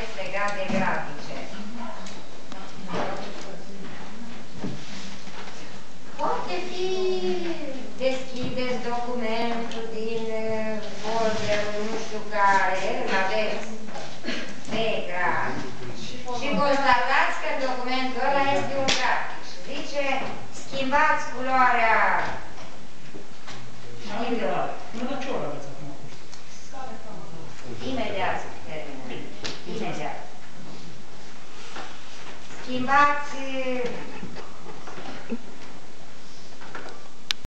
ales legat de grafice. Poate fi, deschideți documentul din folderul nu știu care, îl aveți pe ecran și constatați că documentul ăla este un grafic. Zice, schimbați culoarea. Nu, dar ce oră aveți acum? Imediat terminăm. Imediat. Schimbați